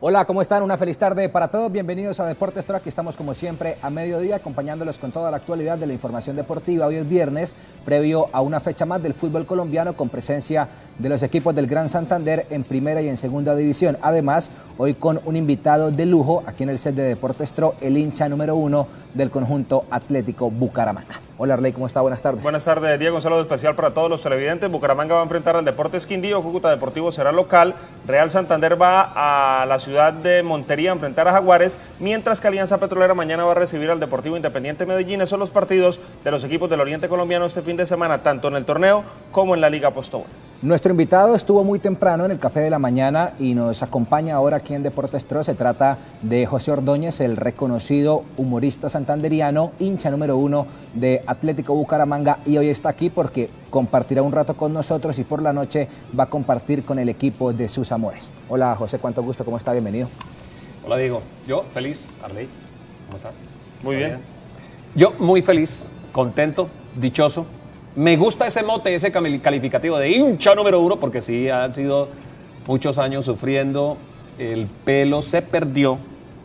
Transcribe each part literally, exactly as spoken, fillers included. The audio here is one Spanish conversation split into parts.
Hola, ¿cómo están? Una feliz tarde para todos. Bienvenidos a Deportes Toro. Aquí estamos como siempre a mediodía acompañándolos con toda la actualidad de la información deportiva. Hoy es viernes, previo a una fecha más del fútbol colombiano con presencia de los equipos del Gran Santander en primera y en segunda división. Además, hoy con un invitado de lujo aquí en el set de Deportes Toro, el hincha número uno del conjunto Atlético Bucaramanga. Hola Arley, ¿cómo está? Buenas tardes. Buenas tardes, Diego. Un saludo especial para todos los televidentes. Bucaramanga va a enfrentar al Deportes Quindío, Cúcuta Deportivo será local, Real Santander va a la ciudad de Montería a enfrentar a Jaguares, mientras que Alianza Petrolera mañana va a recibir al Deportivo Independiente Medellín. Esos son los partidos de los equipos del Oriente Colombiano este fin de semana, tanto en el torneo como en la Liga Postobón. Nuestro invitado estuvo muy temprano en el Café de la Mañana y nos acompaña ahora aquí en Deportes Toro. Se trata de José Ordóñez, el reconocido humorista santanderiano, hincha número uno de Atlético Bucaramanga, y hoy está aquí porque compartirá un rato con nosotros y por la noche va a compartir con el equipo de sus amores. Hola José, cuánto gusto, ¿cómo está? Bienvenido. Hola Diego, yo feliz, Arley, ¿cómo está? Muy bien. bien. Yo muy feliz, contento, dichoso. Me gusta ese mote, ese calificativo de hincha número uno, porque sí, han sido muchos años sufriendo, el pelo se perdió,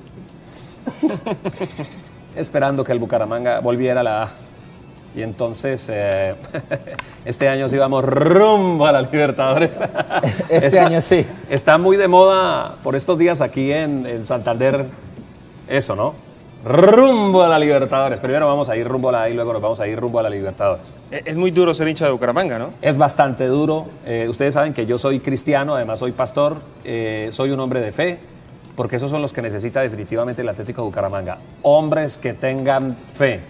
esperando que el Bucaramanga volviera a la A. Y entonces, eh, este año sí vamos rumbo a la Libertadores. Este está, año sí. Está muy de moda por estos días aquí en, en Santander, eso, ¿no? Rumbo a la Libertadores. Primero vamos a ir rumbo a la A y luego nos vamos a ir rumbo a la Libertadores. Es muy duro ser hincha de Bucaramanga, ¿no? Es bastante duro. Eh, ustedes saben que yo soy cristiano, además soy pastor, eh, soy un hombre de fe, porque esos son los que necesita definitivamente el Atlético de Bucaramanga. Hombres que tengan fe.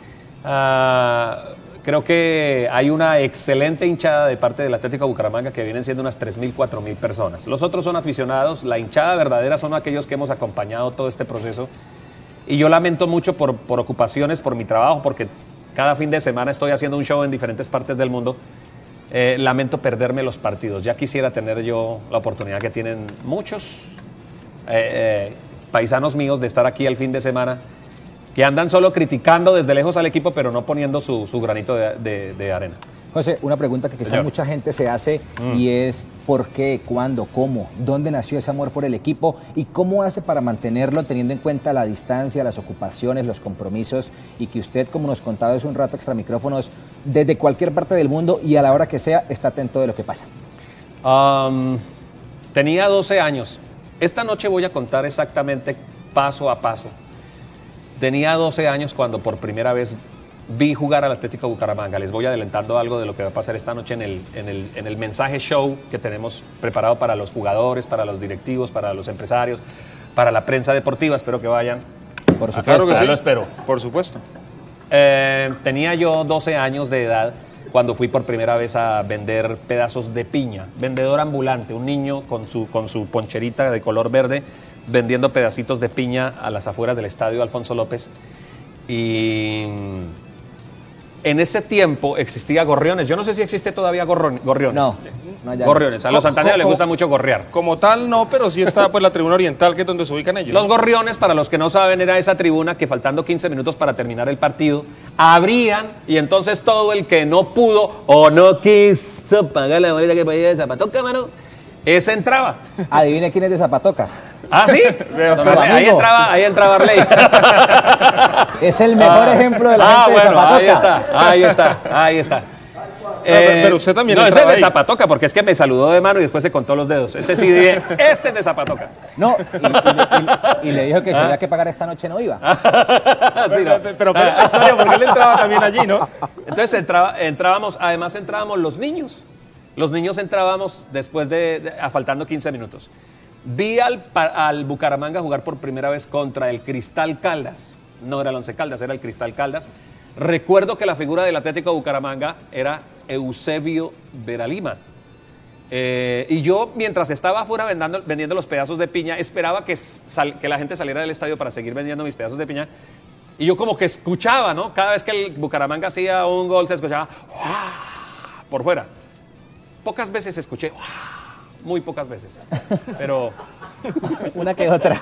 Ah, creo que hay una excelente hinchada de parte del Atlético de Bucaramanga que vienen siendo unas tres mil, cuatro mil personas. Los otros son aficionados. La hinchada verdadera son aquellos que hemos acompañado todo este proceso. Y yo lamento mucho por, por ocupaciones, por mi trabajo, porque cada fin de semana estoy haciendo un show en diferentes partes del mundo. Eh, lamento perderme los partidos. Ya quisiera tener yo la oportunidad que tienen muchos eh, eh, paisanos míos de estar aquí el fin de semana, que andan solo criticando desde lejos al equipo, pero no poniendo su, su granito de, de, de arena. José, una pregunta que quizá mucha gente se hace mm. y es ¿por qué, cuándo, cómo, dónde nació ese amor por el equipo y cómo hace para mantenerlo teniendo en cuenta la distancia, las ocupaciones, los compromisos y que usted, como nos contaba hace un rato extra micrófonos, desde cualquier parte del mundo y a la hora que sea está atento de lo que pasa? Um, tenía doce años. Esta noche voy a contar exactamente paso a paso. Tenía doce años cuando por primera vez vi jugar al Atlético Bucaramanga. Les voy adelantando algo de lo que va a pasar esta noche en el, en el, en el mensaje show que tenemos preparado para los jugadores, para los directivos, para los empresarios, para la prensa deportiva. Espero que vayan. Por supuesto. Claro que sí. Lo espero. Por supuesto. Eh, tenía yo doce años de edad cuando fui por primera vez a vender pedazos de piña. Vendedor ambulante, un niño con su, con su poncherita de color verde vendiendo pedacitos de piña a las afueras del estadio Alfonso López. Y en ese tiempo existía Gorriones. Yo no sé si existe todavía gorron, Gorriones. No, no ya Gorriones. A los santandereanos les gusta mucho gorrear. Como tal, no, pero sí está pues la tribuna oriental, que es donde se ubican ellos. Los Gorriones, para los que no saben, era esa tribuna que faltando quince minutos para terminar el partido, abrían y entonces todo el que no pudo o no quiso pagar la boleta que pedía de Zapatoca, mano, ese entraba. Adivine quién es de Zapatoca. ¿Ah, sí? No, ahí entraba, ahí entraba Arley. Es el mejor ah. ejemplo de la ah, gente bueno, de Zapatoca. Ahí está, ahí está, ahí está. Eh, pero usted también no, ese es de ahí. Zapatoca, porque es que me saludó de mano y después se contó los dedos. Ese sí, de, este es de Zapatoca. No, y, y, y, y le dijo que si ¿Ah? había que pagar esta noche no iba. sí, no. Pero, pero, pero historia, porque él entraba también allí, ¿no? Entonces entraba, entrábamos, además entrábamos los niños. Los niños entrábamos después de, de a faltando quince minutos. Vi al, al Bucaramanga jugar por primera vez contra el Cristal Caldas. No era el Once Caldas, era el Cristal Caldas. Recuerdo que la figura del Atlético de Bucaramanga era Eusebio Veralima. Eh, y yo, mientras estaba afuera vendiendo, vendiendo los pedazos de piña, esperaba que, sal, que la gente saliera del estadio para seguir vendiendo mis pedazos de piña. Y yo como que escuchaba, ¿no? Cada vez que el Bucaramanga hacía un gol, se escuchaba ¡uah! Por fuera. Pocas veces escuché ¡uah! Muy pocas veces, pero... Una que otra.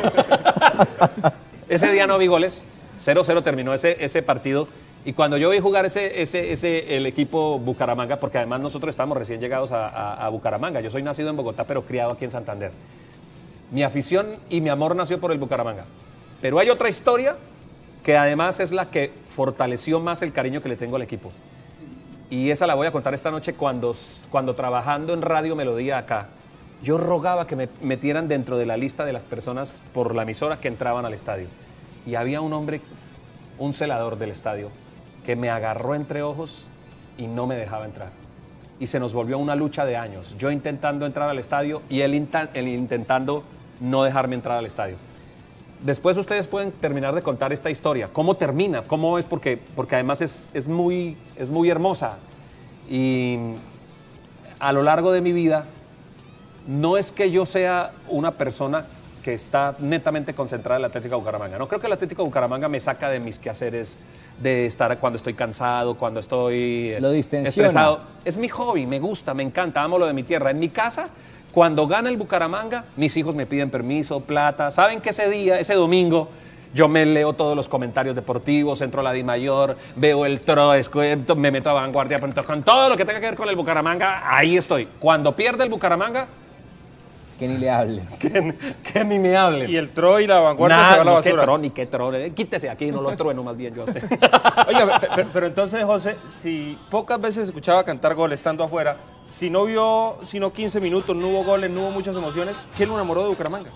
Ese día no vi goles, cero cero terminó ese, ese partido, y cuando yo vi jugar ese, ese, ese, el equipo Bucaramanga, porque además nosotros estamos recién llegados a, a, a Bucaramanga, yo soy nacido en Bogotá, pero criado aquí en Santander. Mi afición y mi amor nació por el Bucaramanga. Pero hay otra historia que además es la que fortaleció más el cariño que le tengo al equipo. Y esa la voy a contar esta noche cuando, cuando trabajando en Radio Melodía acá, yo rogaba que me metieran dentro de la lista de las personas por la emisora que entraban al estadio. Y había un hombre, un celador del estadio, que me agarró entre ojos y no me dejaba entrar. Y se nos volvió una lucha de años. Yo intentando entrar al estadio y él, él intentando no dejarme entrar al estadio. Después ustedes pueden terminar de contar esta historia. ¿Cómo termina? ¿Cómo es? Porque, porque además es, es, muy, es muy hermosa. Y a lo largo de mi vida, no es que yo sea una persona que está netamente concentrada en el Atlético de Bucaramanga. No creo que el Atlético de Bucaramanga me saca de mis quehaceres, de estar cuando estoy cansado, cuando estoy lo distensiona. Estresado. Es mi hobby, me gusta, me encanta, amo lo de mi tierra. En mi casa, cuando gana el Bucaramanga, mis hijos me piden permiso, plata. Saben que ese día, ese domingo, yo me leo todos los comentarios deportivos, entro a la Dimayor, veo el Tro, me meto a Vanguardia, con todo lo que tenga que ver con el Bucaramanga, ahí estoy. Cuando pierde el Bucaramanga, que ni le hable. Que, que ni me hable. Y el Tro y la Vanguardia nah, se va a la no, basura. Qué Tro, ni qué Tro. Eh, quítese aquí, no lo trueno más bien yo. Oiga, pero, pero entonces, José, si pocas veces escuchaba cantar gol estando afuera, si no vio sino quince minutos, no hubo goles, no hubo muchas emociones, ¿qué lo enamoró de Bucaramanga?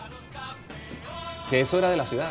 Que eso era de la ciudad.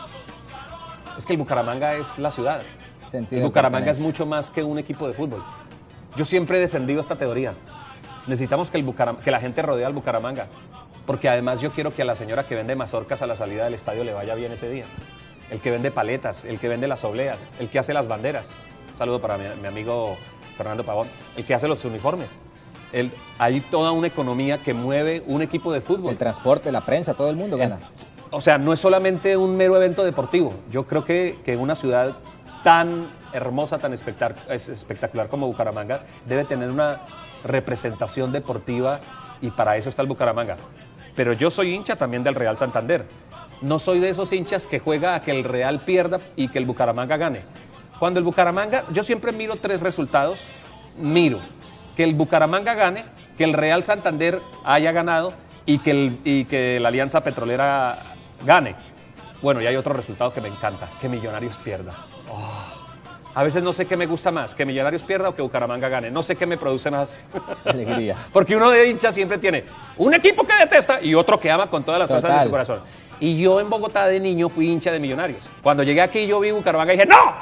Es que el Bucaramanga es la ciudad. Sentido el Bucaramanga es mucho más que un equipo de fútbol. Yo siempre he defendido esta teoría. Necesitamos que, el Bucaram- que la gente rodee al Bucaramanga, porque además yo quiero que a la señora que vende mazorcas a la salida del estadio le vaya bien ese día. El que vende paletas, el que vende las obleas, el que hace las banderas. Un saludo para mi, mi amigo Fernando Pavón. El que hace los uniformes. El, hay toda una economía que mueve un equipo de fútbol. El transporte, la prensa, todo el mundo gana. O sea, no es solamente un mero evento deportivo. Yo creo que, que una ciudad tan hermosa, tan espectac- espectacular como Bucaramanga debe tener una representación deportiva y para eso está el Bucaramanga. Pero yo soy hincha también del Real Santander. No soy de esos hinchas que juega a que el Real pierda y que el Bucaramanga gane. Cuando el Bucaramanga, yo siempre miro tres resultados. Miro que el Bucaramanga gane, que el Real Santander haya ganado y que, el, y que la Alianza Petrolera gane. Bueno, y hay otro resultado que me encanta, que Millonarios pierda. Oh. A veces no sé qué me gusta más, que Millonarios pierda o que Bucaramanga gane. No sé qué me produce más alegría. Porque uno de hinchas siempre tiene un equipo que detesta y otro que ama con todas las fuerzas de su corazón. Y yo en Bogotá de niño fui hincha de Millonarios. Cuando llegué aquí yo vi Bucaramanga y dije, ¡no!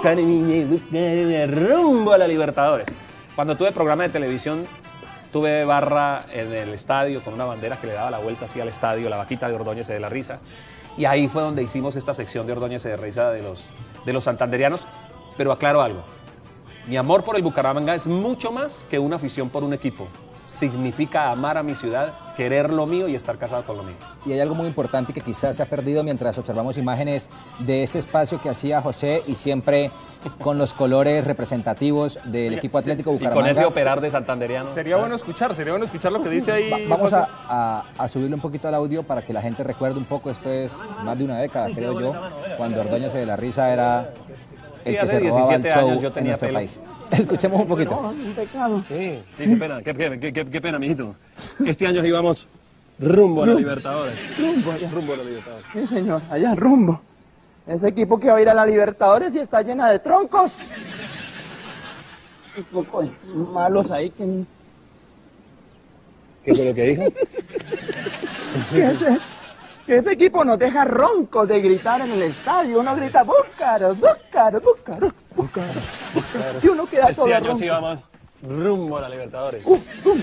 ¡Bucaramanga! ¡Rumbo a la Libertadores! Cuando tuve programa de televisión, tuve barra en el estadio con una bandera que le daba la vuelta así al estadio, la vaquita de Ordóñez de la Risa. Y ahí fue donde hicimos esta sección de Ordóñez de Risa de los, de los santanderianos. Pero aclaro algo, mi amor por el Bucaramanga es mucho más que una afición por un equipo. Significa amar a mi ciudad, querer lo mío y estar casado con lo mío. Y hay algo muy importante que quizás se ha perdido mientras observamos imágenes de ese espacio que hacía José y siempre con los colores representativos del equipo Atlético Bucaramanga. Y con ese operar de santanderiano. Sería bueno escuchar, sería bueno escuchar lo que dice ahí. Va, vamos a, a, a subirle un poquito al audio para que la gente recuerde un poco. Esto es más de una década, creo yo, cuando Ordóñez de la Risa era el sí, que se robaba el show años yo tenía en nuestro pelo. país. Escuchemos un poquito. No, un pecado. Sí, sí, qué pena, qué, qué, qué, qué pena, mijito. Este año íbamos rumbo a la Libertadores. Rumbo allá. Rumbo a la Libertadores. Sí, señor, allá rumbo. Ese equipo que va a ir a la Libertadores y está llena de troncos. Un poco de malos ahí que... ¿Qué fue lo que dijo? que, ese, que ese equipo nos deja roncos de gritar en el estadio. Uno grita, búscaros, búscaros, búscaros, búscaros, búscaros. Si uno queda todo Este año ronco. sí vamos rumbo a la Libertadores. Uh, uh.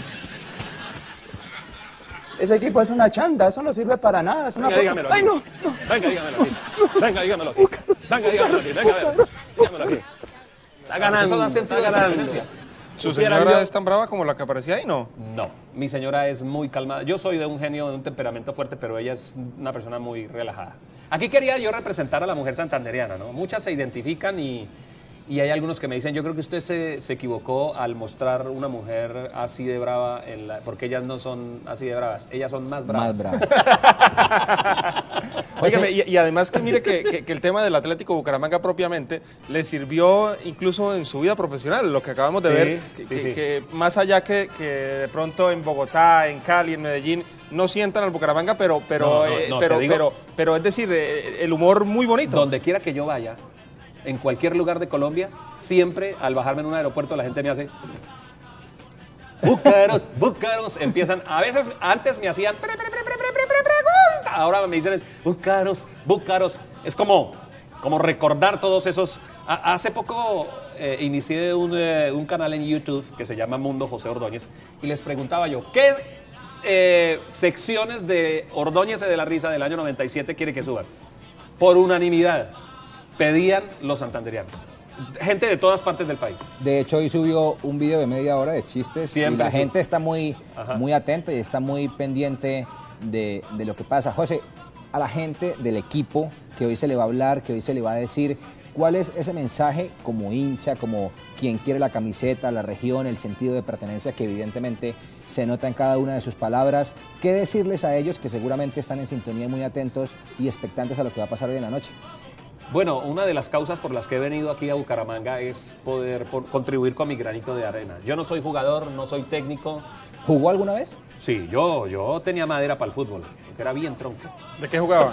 Ese equipo es una chanda, eso no sirve para nada. Es una Venga, dígamelo aquí. ¡Ay, no! no. Venga, dígamelo aquí. Venga, dígamelo aquí. Venga, dígamelo aquí. Venga, a ver. Dígamelo aquí. Está ganando. Eso da sentido está de ganando. pertenencia. ¿Su Supiera señora yo- es tan brava como la que aparecía ahí? No. No, mi señora es muy calmada. Yo soy de un genio, de un temperamento fuerte, pero ella es una persona muy relajada. Aquí quería yo representar a la mujer santanderiana, ¿no? Muchas se identifican y, y hay algunos que me dicen, yo creo que usted se, se equivocó al mostrar una mujer así de brava, en la, porque ellas no son así de bravas, ellas son más bravas. Más bravo. Óigame, y, y además que mire que, que, que el tema del Atlético Bucaramanga propiamente le sirvió incluso en su vida profesional, lo que acabamos de Sí, ver, que, sí, que, sí. que más allá que, que de pronto en Bogotá, en Cali, en Medellín, no sientan al Bucaramanga, pero, pero, No, no, eh, no, pero, te digo- pero, pero es decir, eh, el humor muy bonito. Donde quiera que yo vaya, en cualquier lugar de Colombia, siempre al bajarme en un aeropuerto la gente me hace... Búcaros, búcaros, empiezan, a veces antes me hacían pre, pre, pre, pre, pre, pre, pregunta, ahora me dicen es, búcaros, búcaros, es como, como recordar todos esos, a, hace poco eh, inicié un, eh, un canal en YouTube que se llama Mundo José Ordóñez y les preguntaba yo, ¿qué eh, secciones de Ordóñez de la Risa del año noventa y siete quiere que suban? Por unanimidad, pedían los santanderianos. Gente de todas partes del país. De hecho, hoy subió un video de media hora de chistes Siempre, y la sí. gente está muy, Ajá. muy atenta y está muy pendiente de, de lo que pasa. José, a la gente del equipo que hoy se le va a hablar, que hoy se le va a decir, ¿cuál es ese mensaje como hincha, como quien quiere la camiseta, la región, el sentido de pertenencia que evidentemente se nota en cada una de sus palabras? ¿Qué decirles a ellos que seguramente están en sintonía, muy atentos y expectantes a lo que va a pasar hoy en la noche? Bueno, una de las causas por las que he venido aquí a Bucaramanga es poder por- contribuir con mi granito de arena. Yo no soy jugador, no soy técnico. ¿Jugó alguna vez? Sí, yo, yo tenía madera para el fútbol, porque era bien tronco. ¿De qué jugaba?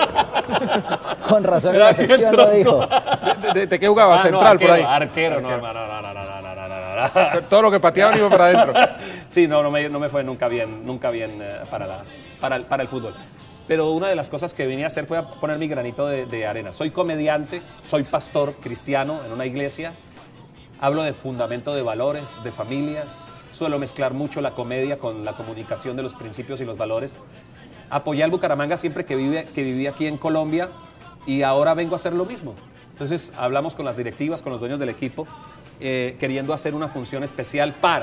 Con razón en Era la bien sección lo tronco. dijo. ¿De, de- de qué jugaba? Ah, no, Central, arquero, por ahí. Arquero, no, no, no, no, no, no, no, no, no, no. Todo lo que pateaban iba para adentro. Sí, no, no me, no me fue nunca bien, nunca bien eh, para, la, para, el, para el fútbol. Pero una de las cosas que vine a hacer fue a poner mi granito de, de arena. Soy comediante, soy pastor cristiano en una iglesia, hablo de fundamento de valores, de familias, suelo mezclar mucho la comedia con la comunicación de los principios y los valores. Apoyé al Bucaramanga siempre que, vive, que viví aquí en Colombia y ahora vengo a hacer lo mismo. Entonces hablamos con las directivas, con los dueños del equipo, eh, queriendo hacer una función especial para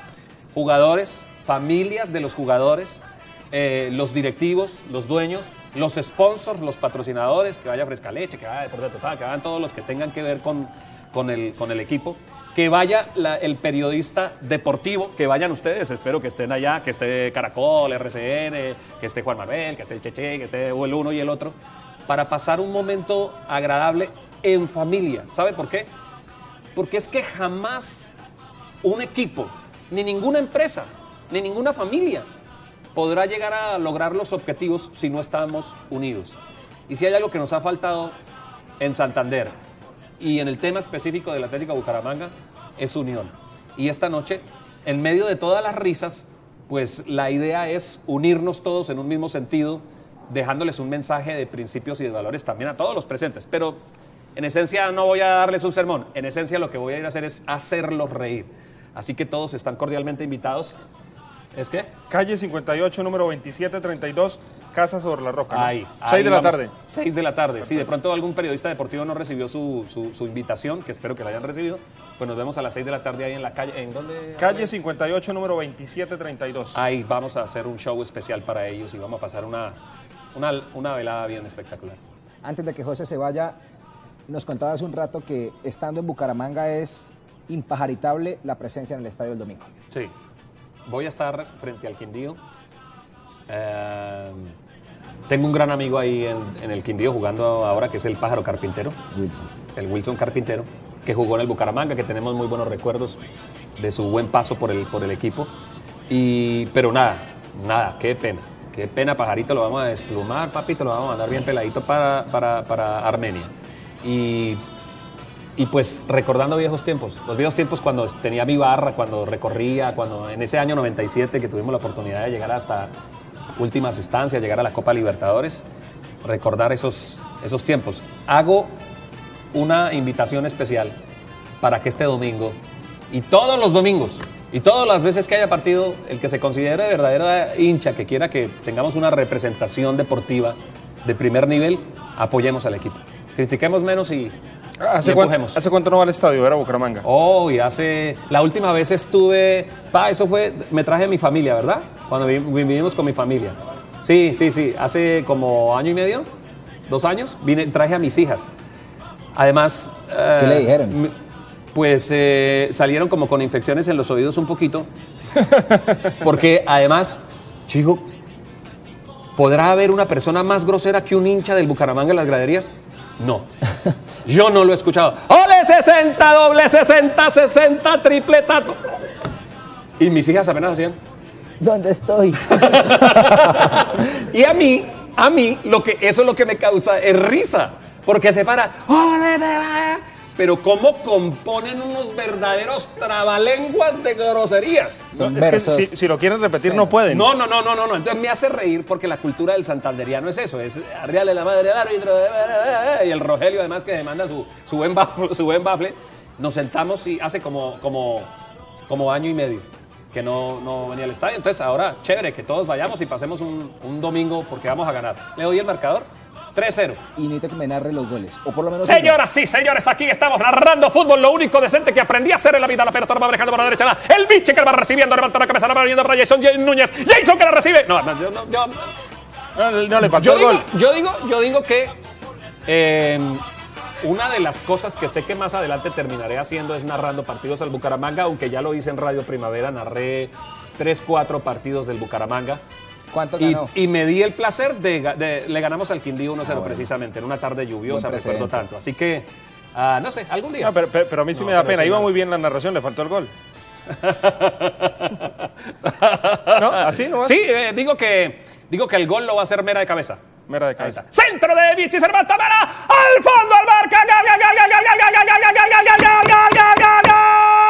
jugadores, familias de los jugadores, eh, los directivos, los dueños, los sponsors, los patrocinadores, que vaya Fresca Leche, que vaya Deporte Total, que vayan todos los que tengan que ver con, con, el, con el equipo, que vaya la- el periodista deportivo, que vayan ustedes, espero que estén allá, que esté Caracol, R C N, que esté Juan Manuel, que esté el Cheche, que esté el uno y el otro, para pasar un momento agradable en familia. ¿Sabe por qué? Porque es que jamás un equipo, ni ninguna empresa, ni ninguna familia podrá llegar a lograr los objetivos si no estamos unidos. Y si hay algo que nos ha faltado en Santander y en el tema específico del Atlético Bucaramanga, es unión. Y esta noche, en medio de todas las risas, pues la idea es unirnos todos en un mismo sentido, dejándoles un mensaje de principios y de valores también a todos los presentes. Pero en esencia no voy a darles un sermón, en esencia lo que voy a ir a hacer es hacerlos reír. Así que todos están cordialmente invitados. ¿Es qué? Calle cincuenta y ocho, número veintisiete treinta y dos, Casa sobre la Roca. ¿no? Ahí. Seis ahí de la vamos. tarde. Seis de la tarde. Si de pronto algún periodista deportivo no recibió su, su, su invitación, que espero que la hayan recibido, pues nos vemos a las seis de la tarde ahí en la calle. ¿En dónde? Calle cincuenta y ocho, número veintisiete treinta y dos. Ahí vamos a hacer un show especial para ellos y vamos a pasar una, una, una velada bien espectacular. Antes de que José se vaya, nos contaba hace un rato que estando en Bucaramanga es impajaritable la presencia en el estadio el domingo. Sí. Voy a estar frente al Quindío. Eh, tengo un gran amigo ahí en, en el Quindío jugando ahora, que es el Pájaro Carpintero. Wilson. El Wilson Carpintero, que jugó en el Bucaramanga, que tenemos muy buenos recuerdos de su buen paso por el, por el equipo. Y, pero nada, nada, qué pena. Qué pena, Pajarito, lo vamos a desplumar, papito, lo vamos a mandar bien peladito para, para, para Armenia. Y... Y pues recordando viejos tiempos, los viejos tiempos cuando tenía mi barra, cuando recorría, cuando en ese año noventa y siete que tuvimos la oportunidad de llegar hasta últimas instancias, llegar a la Copa Libertadores, recordar esos, esos tiempos. Hago una invitación especial para que este domingo, y todos los domingos, y todas las veces que haya partido, el que se considere verdadero hincha, que quiera que tengamos una representación deportiva de primer nivel, apoyemos al equipo. Critiquemos menos y... ¿Hace, y cuánto, empujemos. ¿Hace cuánto no va al estadio? Era Bucaramanga. Oh, y hace... La última vez estuve... Pa, eso fue... Me traje a mi familia, ¿verdad? Cuando vi- vivimos con mi familia. Sí, sí, sí. Hace como año y medio, dos años, vine, traje a mis hijas. Además... ¿Qué eh, le dijeron? mi- Pues eh, salieron como con infecciones en los oídos un poquito. Porque además, chico, ¿Podrá haber una persona más grosera que un hincha del Bucaramanga en las graderías? No. Yo no lo he escuchado. ¡Ole sesenta, doble sesenta, sesenta, triple tato! Y mis hijas apenas hacían. ¿Dónde estoy? Y a mí, a mí, lo que, eso es lo que me causa es risa. Porque se para. ¡Ole, pero cómo componen unos verdaderos trabalenguas de groserías! No, es que si, si lo quieren repetir sí. no pueden. No, no, no, no, no, no. Entonces me hace reír porque la cultura del santanderiano es eso, es arriarle la madre al árbitro y el Rogelio además que demanda su, su, buen bafle, su buen bafle. Nos sentamos y hace como, como, como año y medio que no, no venía al estadio. Entonces ahora, chévere, que todos vayamos y pasemos un, un domingo porque vamos a ganar. Le doy el marcador. tres cero. Y necesito que me narre los goles. O por lo menos. Señoras y señores, aquí estamos narrando fútbol. Lo único decente que aprendí a hacer en la vida. La pelota va manejando por la derecha. El biche que va recibiendo, levanta la cabeza, la va viendo Jason Núñez. Jason que la recibe. No, no, yo, no, yo, no, no le faltó yo el digo, gol. Yo digo, yo digo que eh, una de las cosas que sé que más adelante terminaré haciendo es narrando partidos al Bucaramanga, aunque ya lo hice en Radio Primavera. Narré tres, cuatro partidos del Bucaramanga. ¿Cuánto y, ganó? y me di el placer de, de le ganamos al Quindío uno cero ah, bueno. precisamente, en una tarde lluviosa, recuerdo tanto. Así que, uh, no sé, algún día. No, pero, pero, pero a mí sí no, me da pena. Iba muy bien la narración, le faltó el gol. ¿No? ¿Así no? Sí, eh, digo, que, digo que el gol lo va a hacer Mera de cabeza. Mera de cabeza. Centro de Vichy Cervanta Mera, al fondo al marca. ¡Gol, gol, gol, gol, gol, gol, gol, gol, gol, gol, gol, gol, gol, gol!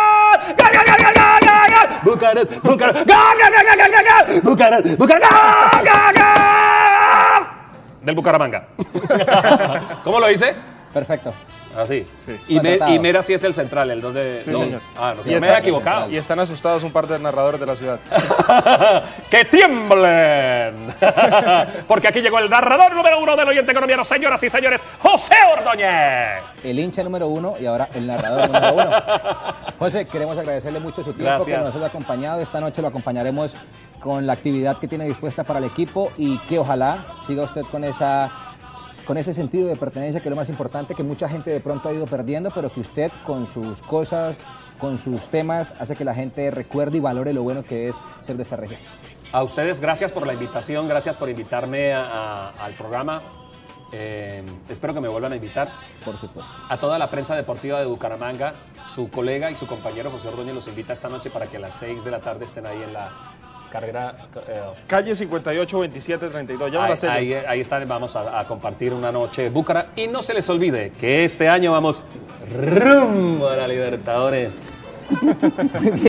Bucaramanga, Bucaramanga, Bucaramanga, Bucaramanga, del Bucaramanga. ¿Cómo lo hice? Perfecto. Así. Sí. Y, me, y Mera sí es el central, el dos de. Sí, no. señor. Ah, no, sí, me está, he equivocado. Y están asustados un par de narradores de la ciudad. ¡Que tiemblen! Porque aquí llegó el narrador número uno del oyente colombiano, señoras y señores, José Ordóñez. El hincha número uno y ahora el narrador número uno. José, queremos agradecerle mucho su tiempo. Gracias. Que nos haya acompañado. Esta noche lo acompañaremos con la actividad que tiene dispuesta para el equipo y que ojalá siga usted con esa... con ese sentido de pertenencia, que es lo más importante, que mucha gente de pronto ha ido perdiendo, pero que usted con sus cosas, con sus temas, hace que la gente recuerde y valore lo bueno que es ser de esta región. A ustedes, gracias por la invitación, gracias por invitarme a, a, al programa. Eh, espero que me vuelvan a invitar. Por supuesto. A toda la prensa deportiva de Bucaramanga, su colega y su compañero José Ordóñez los invita esta noche para que a las seis de la tarde estén ahí en la carrera. Eh, Calle cincuenta y ocho, veintisiete, treinta y dos. Ahí, ahí, ahí están, vamos a, a compartir una noche Búcara. Y no se les olvide que este año vamos rumbo a la Libertadores.